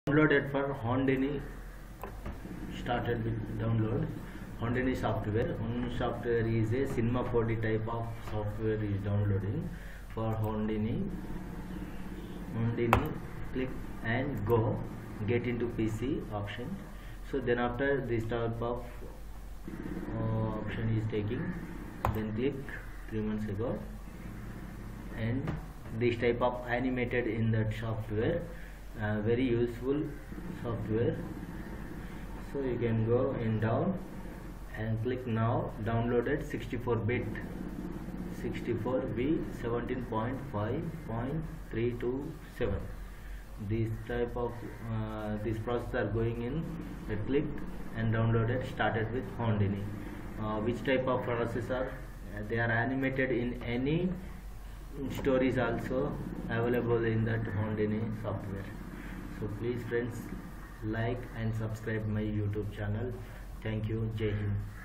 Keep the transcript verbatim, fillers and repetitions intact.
Downloaded for houdini. Started with download houdini software. Houdini software is a cinema four D type of software is downloading for houdini. Houdini, click and go, get into P C option. So then after this type of uh, option is taking, then click three months ago, and this type of animated in that software. Uh, very useful software. So you can go in down and click now downloaded sixty-four bit sixty-four B seventeen point five point three two seven. This type of uh, this process are going in. I clicked and downloaded, started with houdini. Uh, which type of processor? Uh, they are animated in any stories also available in that houdini software. So please friends, like and subscribe my YouTube channel. Thank you. Jai Hind.